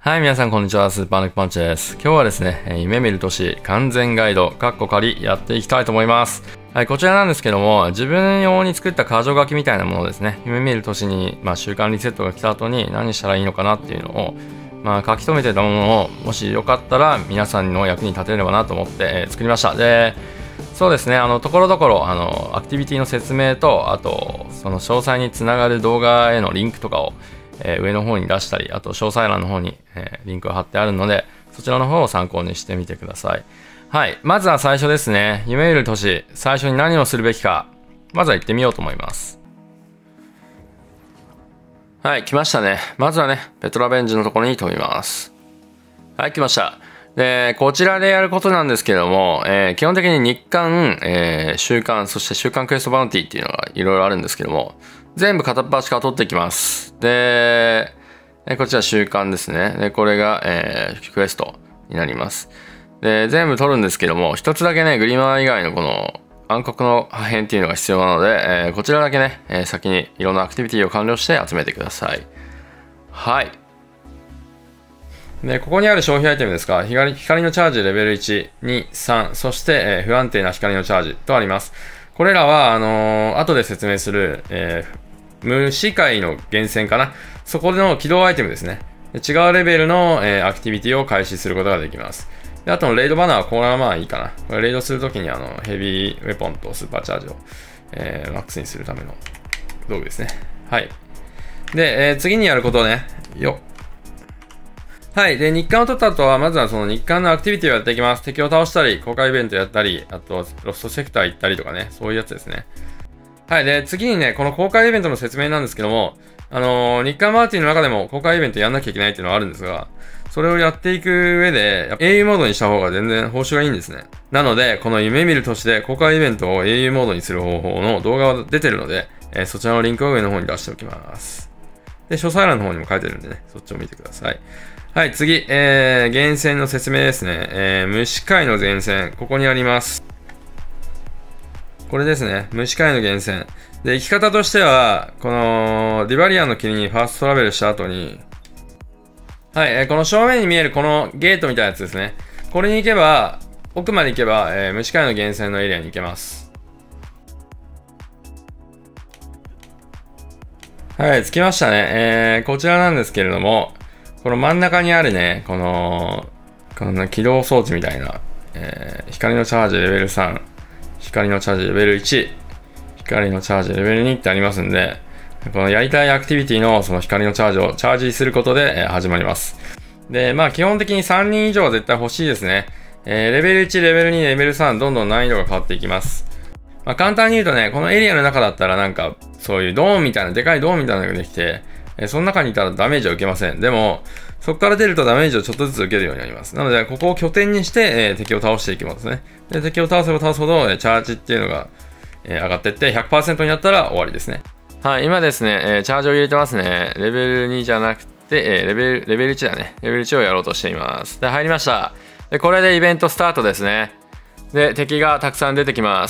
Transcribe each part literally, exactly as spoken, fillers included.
はい、皆さんこんにちは。スーパーネクパンチです。今日はですね、夢見る都市完全ガイド、カッコ仮やっていきたいと思います。はい、こちらなんですけども、自分用に作った箇条書きみたいなものですね。夢見る都市に、まあ、週間リセットが来た後に何したらいいのかなっていうのを、まあ、書き留めてたものを、もしよかったら皆さんの役に立てればなと思って、えー、作りました。で、そうですね、あの、ところどころ、あの、アクティビティの説明と、あと、その詳細につながる動画へのリンクとかを、えー、上の方に出したり、あと詳細欄の方に、えー、リンクが貼ってあるので、そちらの方を参考にしてみてください。はい。まずは最初ですね。夢見る都市、最初に何をするべきか。まずは行ってみようと思います。はい、来ましたね。まずはね、ペトラベンジのところに飛びます。はい、来ました。で、こちらでやることなんですけども、えー、基本的に日刊、えー、週刊、そして週刊クエストバウンティーっていうのがいろいろあるんですけども、全部片っ端から取っていきます。で、こちら週刊ですね。で、これが、えー、クエストになります。で、全部取るんですけども、一つだけね、グリマー以外のこの暗黒の破片っていうのが必要なので、えー、こちらだけね、えー、先にいろんなアクティビティを完了して集めてください。はい。で、ここにある消費アイテムですが、光、光のチャージレベルいち、に、さん、そして、えー、不安定な光のチャージとあります。これらは、あのー、後で説明する、えー、無視界の源泉かな。そこでの起動アイテムですね。違うレベルの、えー、アクティビティを開始することができます。で、あとのレイドバナーはこれはまあいいかな。これレイドするときにあの、ヘビーウェポンとスーパーチャージを、えー、マックスにするための道具ですね。はい。で、えー、次にやることね。よっ。はい。で、日刊を取った後は、まずはその日刊のアクティビティをやっていきます。敵を倒したり、公開イベントやったり、あと、ロストセクター行ったりとかね、そういうやつですね。はい。で、次にね、この公開イベントの説明なんですけども、あのー、日刊マーティンの中でも公開イベントやんなきゃいけないっていうのはあるんですが、それをやっていく上で、英雄モードにした方が全然報酬がいいんですね。なので、この夢見る都市で公開イベントを英雄モードにする方法の動画が出てるので、えー、そちらのリンクを上の方に出しておきます。で、詳細欄の方にも書いてるんでね、そっちを見てください。はい、次、えー、源泉の説明ですね。えー、虫界の源泉、ここにあります。これですね、虫界の源泉。で、生き方としては、この、ディバリアンの霧にファーストトラベルした後に、はい、えー、この正面に見えるこのゲートみたいなやつですね。これに行けば、奥まで行けば、えー、虫界の源泉のエリアに行けます。はい、着きましたね。えー、こちらなんですけれども、この真ん中にあるね、この、この、ね、起動装置みたいな、えー、光のチャージレベルさん、光のチャージレベルいち、光のチャージレベルにってありますんで、このやりたいアクティビティのその光のチャージをチャージすることで、えー、始まります。で、まあ基本的にさんにん以上は絶対欲しいですね。えー、レベルいち、レベルに、レベルさん、どんどん難易度が変わっていきます。まあ簡単に言うとね、このエリアの中だったらなんか、そういうドーンみたいな、でかいドーンみたいなのができて、えー、その中にいたらダメージは受けません。でも、そこから出るとダメージをちょっとずつ受けるようになります。なので、ここを拠点にして、えー、敵を倒していきますね。で、敵を倒せば倒すほど、えー、チャージっていうのが、えー、上がっていって ひゃくパーセント になったら終わりですね。はい、今ですね、えー、チャージを入れてますね。レベルにじゃなくて、えー、レベル、レベルいちだね。レベルいちをやろうとしています。で、入りました。で、これでイベントスタートですね。で、敵がたくさん出てきます。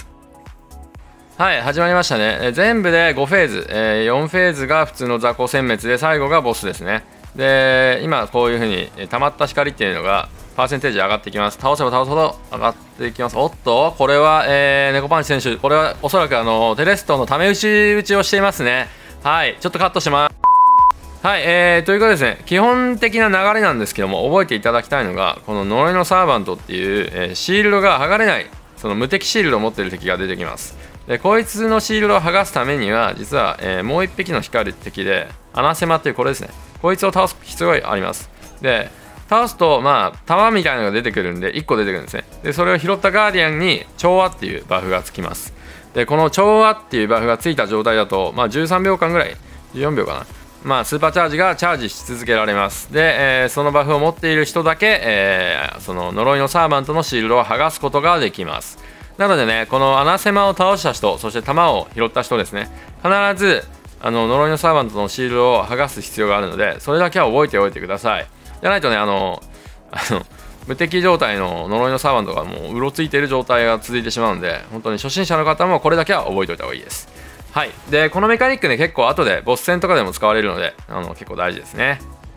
はい、始まりましたね。えー、全部でごフェーズ、えー、よんフェーズが普通の雑魚殲滅で、最後がボスですね。で、今こういう風に、えー、溜まった光っていうのが、パーセンテージ上がっていきます。倒せば倒すほど上がっていきます。おっと、これは、えー、ネコパンチ選手、これはおそらくあの、テレストのため打ち打ちをしていますね。はい、ちょっとカットします。はい、えー、ということですね、基本的な流れなんですけども、覚えていただきたいのが、この呪いのサーバントっていう、えー、シールドが剥がれない、その無敵シールドを持っている敵が出てきます。で、こいつのシールドを剥がすためには、実は、えー、もう一匹の光る敵で、アナセマっていうこれですね。こいつを倒す必要があります。で、倒すと、まあ、弾みたいなのが出てくるんで、いっこ出てくるんですね。で、それを拾ったガーディアンに、調和っていうバフがつきます。で、この調和っていうバフがついた状態だと、まあ、じゅうさんびょうかんぐらい、じゅうよんびょうかな。まあ、スーパーチャージがチャージし続けられます。で、えー、そのバフを持っている人だけ、えー、その呪いのサーバントのシールドを剥がすことができます。なのでね、このアナセマを倒した人、そして弾を拾った人ですね、必ず、あの、呪いのサーバントのシールドを剥がす必要があるので、それだけは覚えておいてください。じゃないとね、あの、あの、無敵状態の呪いのサーバントがもううろついている状態が続いてしまうので、本当に初心者の方もこれだけは覚えておいた方がいいです。はい。で、このメカニックね、結構後でボス戦とかでも使われるので、あの、結構大事ですね。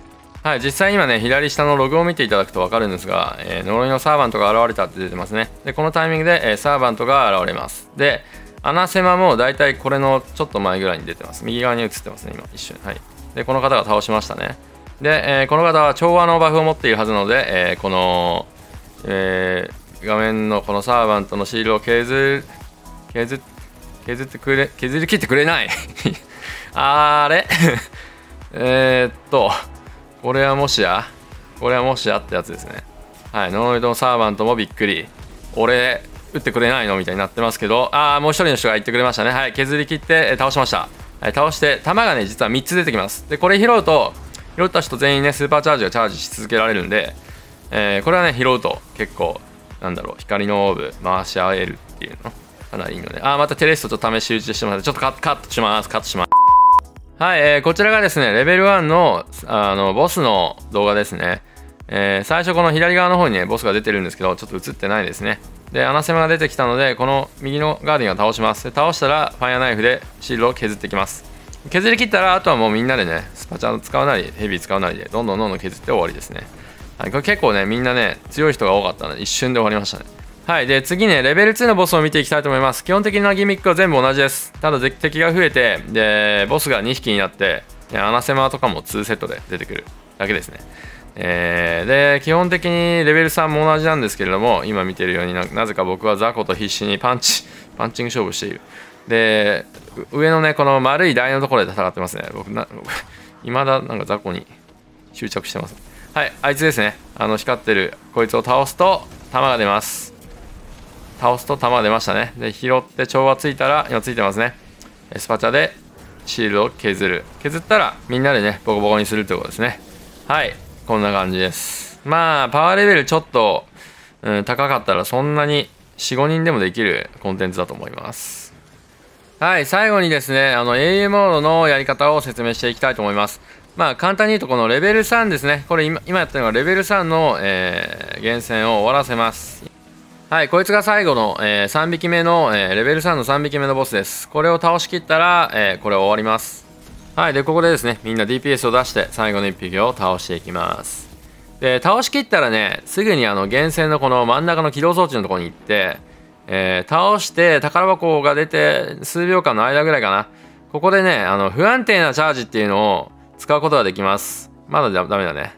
はい、実際今ね、左下のログを見ていただくと分かるんですが、えー、呪いのサーバントが現れたって出てますね。で、このタイミングで、えー、サーバントが現れます。で、アナセマもだいたいこれのちょっと前ぐらいに出てます。右側に映ってますね、今、一瞬。はい。で、この方が倒しましたね。で、えー、この方は調和のバフを持っているはずなので、えー、この、えー、画面のこのサーバントのシールを削る、削、削ってくれ、削り切ってくれないあれえっと、これはもしやこれはもしやってやつですね。はい、呪いのサーバントもびっくり。俺、撃ってくれないのみたいになってますけど、ああ、もう一人の人が言ってくれましたね。はい、削り切って倒しました。はい、倒して、弾がね、実はみっつ出てきます。で、これ拾うと、拾った人全員ね、スーパーチャージがチャージし続けられるんで、えー、これはね、拾うと結構、なんだろう、光のオーブ回し合えるっていうの、かなりいいので、あー、またテレストちょっと試し打ちしてもらって、ちょっとカット、カットします、カットします。はい、えー、こちらがですね、レベルワンの、あの、ボスの動画ですね。えー、最初この左側の方にね、ボスが出てるんですけど、ちょっと映ってないですね。で、アナセマが出てきたので、この右のガーディンを倒します。で、倒したら、ファイアナイフでシールを削っていきます。削り切ったら、あとはもうみんなでね、スパチャ使うなり、ヘビー使うなりで、どんどんどんどん削って終わりですね。はい、これ結構ね、みんなね、強い人が多かったので、一瞬で終わりましたね。はい、で、次ね、レベルツーのボスを見ていきたいと思います。基本的なギミックは全部同じです。ただ、敵が増えて、で、ボスがにひきになって、アナセマとかもにセットで出てくるだけですね。えー、で、基本的にレベルさんも同じなんですけれども、今見てるようにな、なぜか僕は雑魚と必死にパンチ、パンチング勝負している。で、上のね、この丸い台のところで戦ってますね。僕、な、いまだなんか雑魚に執着してます。はい、あいつですね。あの、光ってる、こいつを倒すと、弾が出ます。倒すと弾が出ましたね。で、拾って調和ついたら、今ついてますね。スパチャでシールを削る。削ったら、みんなでね、ボコボコにするということですね。はい。こんな感じです。まあ、パワーレベルちょっと、うん、高かったらそんなによん、ごにんでもできるコンテンツだと思います。はい、最後にですね、あの、エーユー モードのやり方を説明していきたいと思います。まあ、簡単に言うと、このレベルさんですね。これ今、今やったのがレベルさんの、えー、厳選を終わらせます。はい、こいつが最後の、えー、さんびきめの、えー、レベルさんのさんびきめのボスです。これを倒しきったら、えー、これ終わります。はい、で、ここでですね、みんな ディーピーエス を出して、最後のいっぴきを倒していきます。で、倒しきったらね、すぐにあの、厳選のこの真ん中の起動装置のところに行って、えー、倒して、宝箱が出て、数秒間の間ぐらいかな。ここでね、あの、不安定なチャージっていうのを使うことができます。まだダメだね。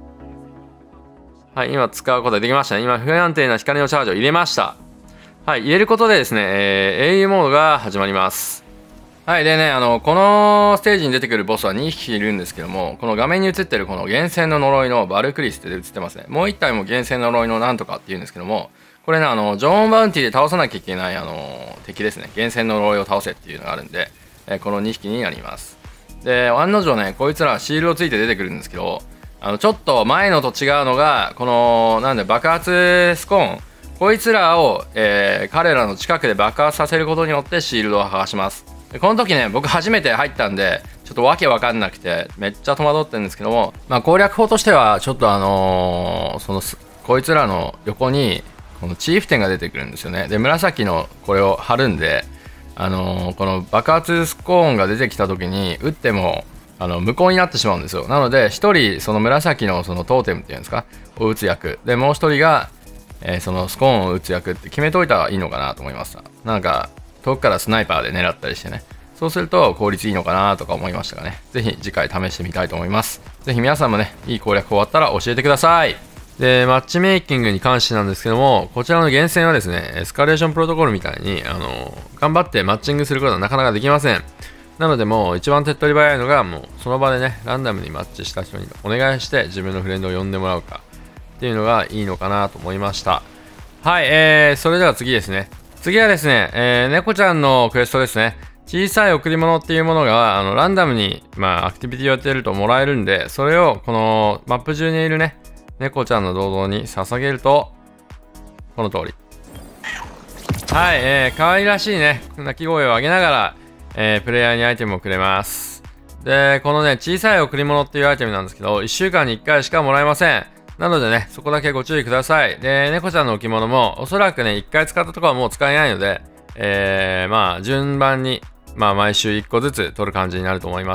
はい、今使うことができましたね。今、不安定な光のチャージを入れました。はい、入れることでですね、えー、エーユー モードが始まります。はい、でね、あの、このステージに出てくるボスはにひきいるんですけども、この画面に映ってるこの厳選の呪いのバルクリスって映ってますね。もう一体も厳選の呪いのなんとかっていうんですけども、これね、あの、ジョーン・バウンティで倒さなきゃいけない、あの、敵ですね。厳選の呪いを倒せっていうのがあるんで、えー、このにひきになります。で、案の定ね、こいつらシールをついて出てくるんですけど、あの、ちょっと前のと違うのが、この、なんで、爆発スコーン。こいつらを、えー、彼らの近くで爆発させることによってシールドを剥がします。でこの時ね、僕初めて入ったんで、ちょっとわけわかんなくて、めっちゃ戸惑ってるんですけども、まあ攻略法としては、ちょっとあのー、その、こいつらの横に、このチーフ店が出てくるんですよね。で、紫のこれを貼るんで、あのー、この爆発スコーンが出てきた時に、撃っても、あの、無効になってしまうんですよ。なので、一人、その紫のそのトーテムっていうんですか、を撃つ役。で、もう一人が、えー、そのスコーンを撃つ役って決めといたらいいのかなと思いました。なんか、遠くからスナイパーで狙ったりしてね。そうすると効率いいのかなとか思いましたがね。ぜひ次回試してみたいと思います。ぜひ皆さんもね、いい攻略終わったら教えてください。で、マッチメイキングに関してなんですけども、こちらの厳選はですね、エスカレーションプロトコルみたいに、あの、頑張ってマッチングすることはなかなかできません。なのでもう一番手っ取り早いのが、もうその場でね、ランダムにマッチした人にお願いして自分のフレンドを呼んでもらうかっていうのがいいのかなと思いました。はい、えー、それでは次ですね。次はですね、えー、猫ちゃんのクエストですね。小さい贈り物っていうものが、あの、ランダムに、まあ、アクティビティをやってるともらえるんで、それを、この、マップ中にいるね、猫ちゃんの銅像に捧げると、この通り。はい、えー、可愛らしいね、鳴き声を上げながら、えー、プレイヤーにアイテムをくれます。で、このね、小さい贈り物っていうアイテムなんですけど、いっしゅうかんにいっかいしかもらえません。なのでね、そこだけご注意ください。で、猫ちゃんの置物も、おそらくね、いっかい使ったところはもう使えないので、えー、まあ、順番に、まあ、毎週いっこずつ取る感じになると思います。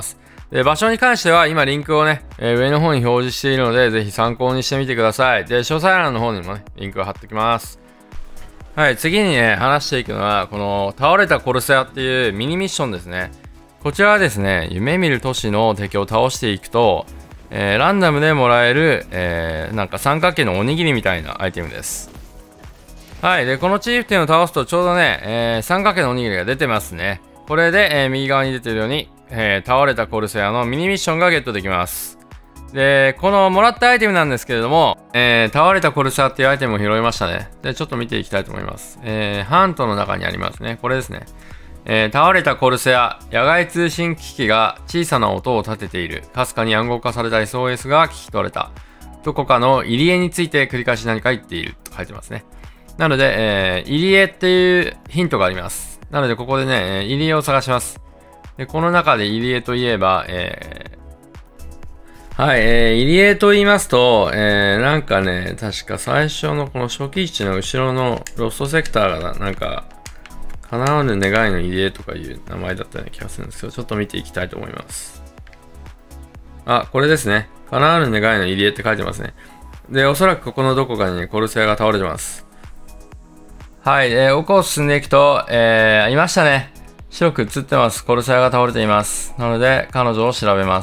で、場所に関しては今リンクをね、えー、上の方に表示しているので、ぜひ参考にしてみてください。で、詳細欄の方にもね、リンクを貼っておきます。はい、次にね、話していくのは、この倒れたコルセアっていうミニミッションですね。こちらはですね、夢見る都市の敵を倒していくと、えー、ランダムでもらえる、えー、なんか三角形のおにぎりみたいなアイテムです。はい。で、このチーフ店を倒すとちょうどね、えー、三角形のおにぎりが出てますね。これで、えー、右側に出てるように、えー、倒れたコルセアのミニミッションがゲットできます。で、このもらったアイテムなんですけれども、えー、倒れたコルセアっていうアイテムを拾いましたね。で、ちょっと見ていきたいと思います。えー、ハントの中にありますね。これですね。えー、倒れたコルセア、野外通信機器が小さな音を立てている。かすかに暗号化された エスオーエス が聞き取れた。どこかの入り江について繰り返し何か言っていると書いてますね。なので、えー、入り江っていうヒントがあります。なので、ここでね、入り江を探します。で、この中で入り江といえば、えー、はい、えー、入り江と言いますと、えー、なんかね、確か最初のこの初期位置の後ろのロストセクターがなんか、叶わぬ願いの入り江とかいう名前だったような気がするんですけど、ちょっと見ていきたいと思います。あ、これですね。叶わぬ願いの入り江って書いてますね。で、おそらくここのどこかに、ね、コルセアが倒れてます。はい、えー、奥を進んでいくと、えー、いましたね。白く映ってます。コルセアが倒れています。なので、彼女を調べます。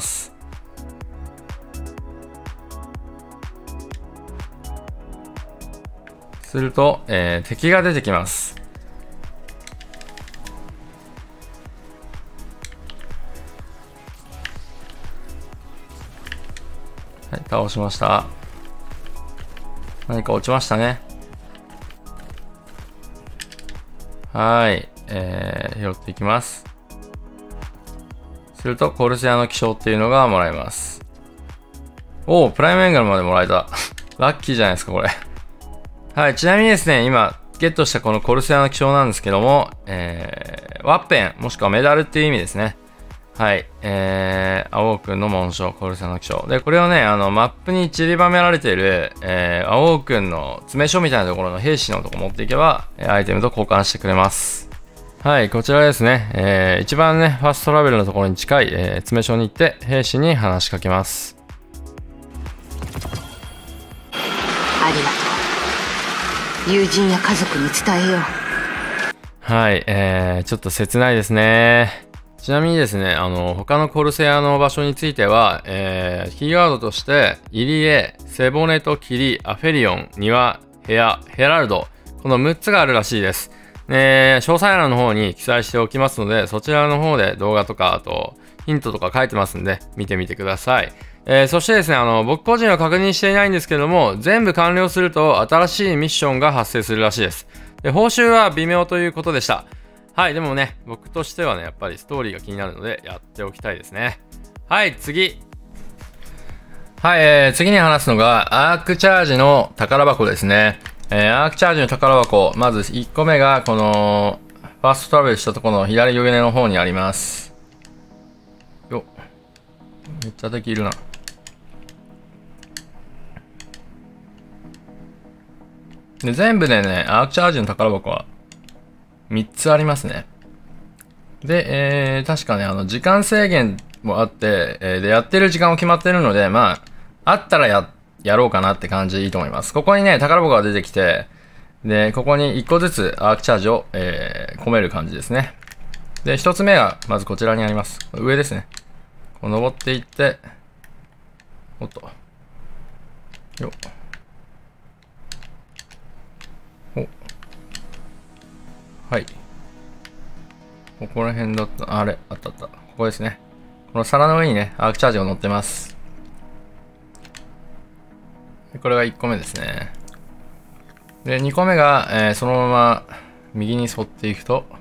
すると、えー、敵が出てきます。はい、倒しました。何か落ちましたね。はい、えー、拾っていきます。すると、コルセアの気象っていうのがもらえます。おー、プライムエンガルまでもらえた。ラッキーじゃないですか、これ。はい、ちなみにですね、今、ゲットしたこのコルセアの気象なんですけども、えー、ワッペン、もしくはメダルっていう意味ですね。はい、えー、青くんの紋章、コルセアの気象。で、これをね、あの、マップに散りばめられている、えー、青くんの詰め所みたいなところの兵士のとこ持っていけば、アイテムと交換してくれます。はい、こちらですね、えー、一番ね、ファーストトラベルのところに近い、えー、詰め所に行って、兵士に話しかけます。 ありがとう。友人や家族に伝えよう。 はい、えー、ちょっと切ないですね。ちなみにですね、あの、他のコルセアの場所については、えー、キーワードとして、入り江、背骨と霧、アフェリオン、庭、部屋、ヘラルド、このむっつがあるらしいです。えー、詳細欄の方に記載しておきますので、そちらの方で動画とか、あと、ヒントとか書いてますんで、見てみてください。えー、そしてですね、あの、僕個人は確認していないんですけども、全部完了すると新しいミッションが発生するらしいです。で、報酬は微妙ということでした。はい、でもね、僕としてはね、やっぱりストーリーが気になるので、やっておきたいですね。はい、次。はい、えー、次に話すのが、アークチャージの宝箱ですね。えー、アークチャージの宝箱、まずいっこめが、この、ファーストトラベルしたところの左上の方にあります。よっ。めっちゃ敵いるな。で、全部でね、アークチャージの宝箱は、みっつありますね。で、えー、確かね、あの、時間制限もあって、えー、で、やってる時間も決まってるので、まあ、あったらや、やろうかなって感じでいいと思います。ここにね、宝箱が出てきて、で、ここにいっこずつアークチャージを、えー、込める感じですね。で、ひとつめが、まずこちらにあります。上ですね。こう登っていって、おっと。よっ。お。はい。ここら辺だった。あれ、あったあった。ここですね。この皿の上にね、アークチャージが乗ってます。でこれがいっこめですね。で、にこめが、えー、そのまま右に沿っていくと、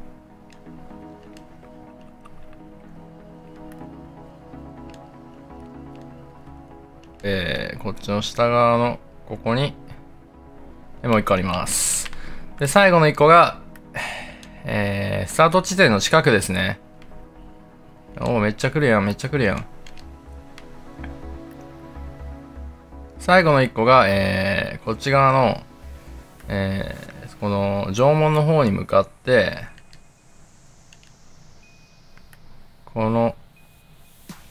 えー、こっちの下側のここに、もういっこあります。で、最後のいっこが、えー、スタート地点の近くですね。おー、めっちゃ来るやん、めっちゃ来るやん。最後のいっこが、えー、こっち側の、えー、この城門の方に向かって、この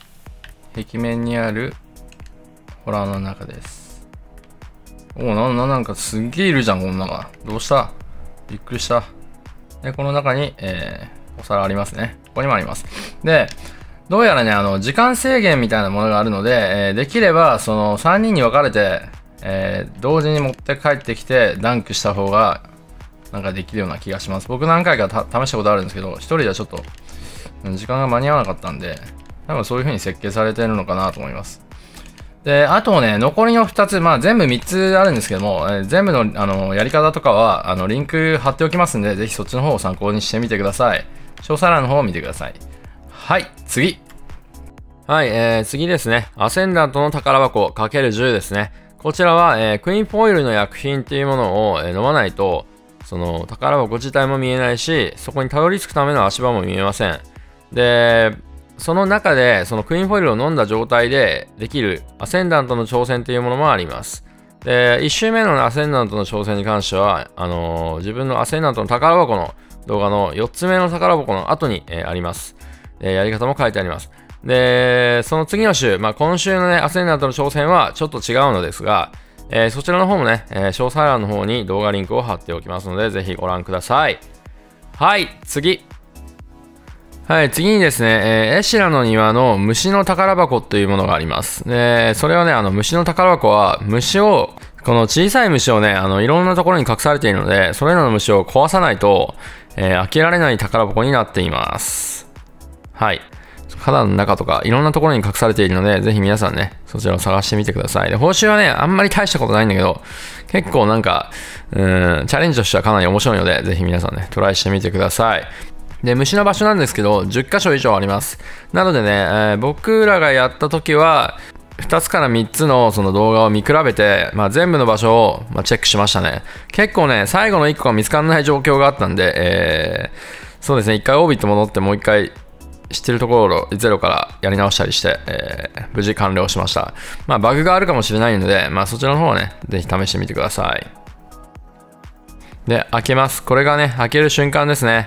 壁面にあるホラーの中です。おお、な、な、なんかすっげえいるじゃん、この中。どうした？びっくりした。で、この中に、えー、お皿ありますね。ここにもあります。で、どうやらね、あの、時間制限みたいなものがあるので、えー、できれば、その、さんにんに分かれて、えー、同時に持って帰ってきて、ダンクした方が、なんかできるような気がします。僕何回か試したことあるんですけど、一人ではちょっと、時間が間に合わなかったんで、多分そういう風に設計されてるのかなと思います。で、あとね、残りのふたつ、まあ全部みっつあるんですけども、えー、全部の、あの、やり方とかは、あの、リンク貼っておきますんで、ぜひそっちの方を参考にしてみてください。詳細欄の方を見てください。はい、次。はい、えー、次ですね。アセンダントの宝箱 かけるじゅう ですね。こちらは、えー、クイーンフォイルの薬品っていうものを、えー、飲まないと、その、宝箱自体も見えないし、そこにたどり着くための足場も見えません。で、その中で、そのクイーンフォイルを飲んだ状態でできるアセンダントの挑戦というものもあります。で、いち周目のアセンダントの挑戦に関しては、あのー、自分のアセンダントの宝箱の動画のよっつめの宝箱の後に、えー、あります。えー。やり方も書いてあります。で、その次の週、まあ、今週のね、アセンダントの挑戦はちょっと違うのですが、えー、そちらの方もね、えー、詳細欄の方に動画リンクを貼っておきますので、ぜひご覧ください。はい、次。はい、次にですね、えー、エシラの庭の虫の宝箱というものがあります。で、それはね、あの、虫の宝箱は、虫を、この小さい虫をね、あの、いろんなところに隠されているので、それらの虫を壊さないと、えー、開けられない宝箱になっています。はい。肌の中とか、いろんなところに隠されているので、ぜひ皆さんね、そちらを探してみてください。で、報酬はね、あんまり大したことないんだけど、結構なんか、うーん、チャレンジとしてはかなり面白いので、ぜひ皆さんね、トライしてみてください。で、虫の場所なんですけど、じゅっかしょ以上あります。なのでね、えー、僕らがやった時は、ふたつからみっつのその動画を見比べて、まあ、全部の場所を、まあ、チェックしましたね。結構ね、最後のいっこが見つからない状況があったんで、えー、そうですね、いっかいオービット戻ってもういっかい知ってるところをゼロからやり直したりして、えー、無事完了しました。まあ、バグがあるかもしれないので、まあ、そちらの方はね、ぜひ試してみてください。で、開けます。これがね、開ける瞬間ですね。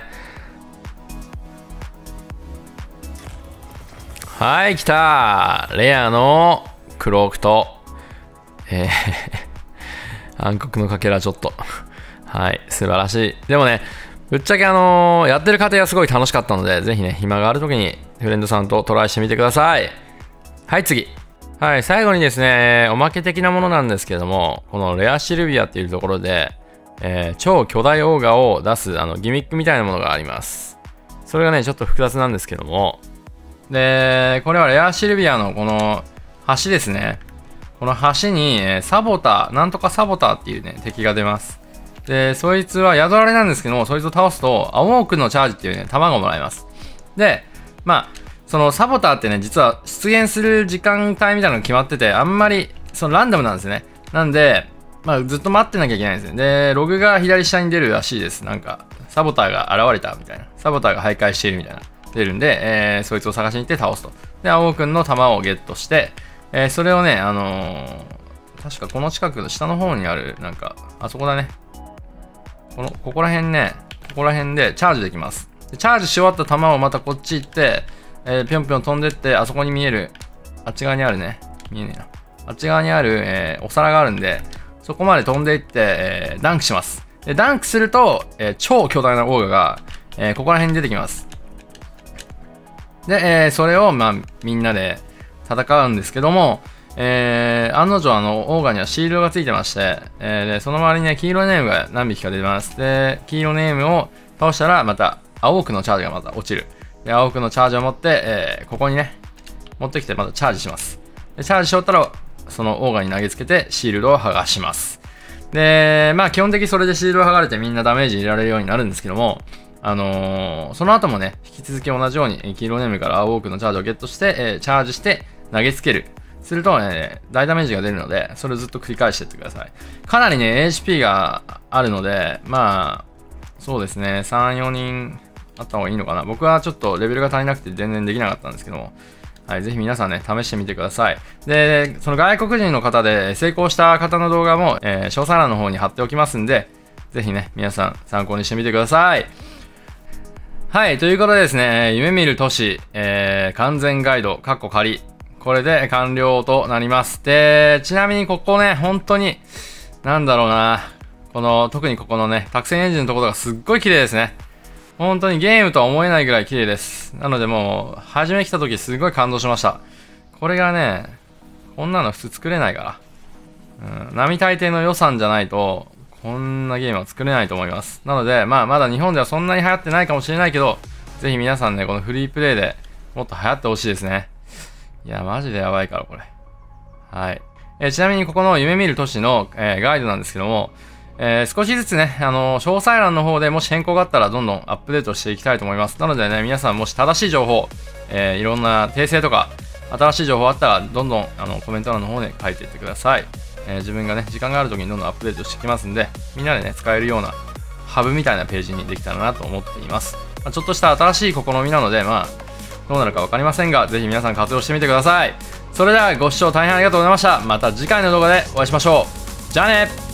はい、来たレアのクロークと、えー、暗黒のかけらちょっと。はい、素晴らしい。でもね、ぶっちゃけあのー、やってる過程はすごい楽しかったので、ぜひね、暇があるときにフレンドさんとトライしてみてください。はい、次。はい、最後にですね、おまけ的なものなんですけども、このレアシルビアっていうところで、えー、超巨大オーガを出すあのギミックみたいなものがあります。それがね、ちょっと複雑なんですけども、で、これはレアシルビアのこの橋ですね。この橋に、えー、サボター、なんとかサボターっていうね、敵が出ます。で、そいつは宿られなんですけども、そいつを倒すと、青奥のチャージっていうね、弾がもらえます。で、まあ、そのサボターってね、実は出現する時間帯みたいなのが決まってて、あんまり、そのランダムなんですね。なんで、まあ、ずっと待ってなきゃいけないんですね。で、ログが左下に出るらしいです。なんか、サボターが現れたみたいな。サボターが徘徊しているみたいな。出るんで、えー、そいつを探しに行って倒すと。で、青くんの弾をゲットして、えー、それをね、あのー、確かこの近くの下の方にある、なんか、あそこだね。この、ここら辺ね、ここら辺でチャージできます。でチャージし終わった弾をまたこっち行って、えー、ぴょんぴょん飛んでって、あそこに見える、あっち側にあるね。見えねえな。あっち側にある、えー、お皿があるんで、そこまで飛んでいって、えー、ダンクします。で、ダンクすると、えー、超巨大なオーガが、えー、ここら辺に出てきます。で、えー、それを、まあ、みんなで戦うんですけども、えー、案の定、あの、オーガにはシールドがついてまして、えー、で、その周りにね、黄色ネームが何匹か出てます。で、黄色ネームを倒したら、また、青くのチャージがまた落ちる。で、青くのチャージを持って、えー、ここにね、持ってきて、またチャージします。で、チャージし終わったら、そのオーガに投げつけて、シールドを剥がします。で、まあ、基本的にそれでシールドを剥がれてみんなダメージ入れられるようになるんですけども、あのー、その後もね、引き続き同じように、黄色ネームから青多くのチャージをゲットして、えー、チャージして投げつける。すると、ね、大ダメージが出るので、それをずっと繰り返していってください。かなりね、エイチピー があるので、まあ、そうですね、さん、よにんあった方がいいのかな。僕はちょっとレベルが足りなくて全然できなかったんですけども、はい、ぜひ皆さんね、試してみてください。で、その外国人の方で成功した方の動画も、えー、詳細欄の方に貼っておきますんで、ぜひね、皆さん参考にしてみてください。はい、ということでですね、夢見る都市、えー、完全ガイド、カッコ仮。 これで完了となります。で、ちなみにここね、本当に、なんだろうな。この、特にここのね、託船エンジンのところがすっごい綺麗ですね。本当にゲームとは思えないぐらい綺麗です。なのでもう、初め来た時すごい感動しました。これがね、こんなの普通作れないから。うん、並大抵の予算じゃないと、こんなゲームは作れないと思います。なので、まあ、まだ日本ではそんなに流行ってないかもしれないけど、ぜひ皆さんね、このフリープレイでもっと流行ってほしいですね。いや、マジでやばいから、これ。はい。えー、ちなみにここの夢見る都市の、えー、ガイドなんですけども、えー、少しずつね、あのー、詳細欄の方でもし変更があったらどんどんアップデートしていきたいと思います。なのでね、皆さんもし正しい情報、えー、いろんな訂正とか、新しい情報あったら、どんどんあのコメント欄の方で書いていってください。えー、自分がね、時間がある時にどんどんアップデートしてきますんで、みんなでね、使えるようなハブみたいなページにできたらなと思っています。まあ、ちょっとした新しい試みなので、まあ、どうなるかわかりませんが、ぜひ皆さん活用してみてください。それではご視聴大変ありがとうございました。また次回の動画でお会いしましょう。じゃあね。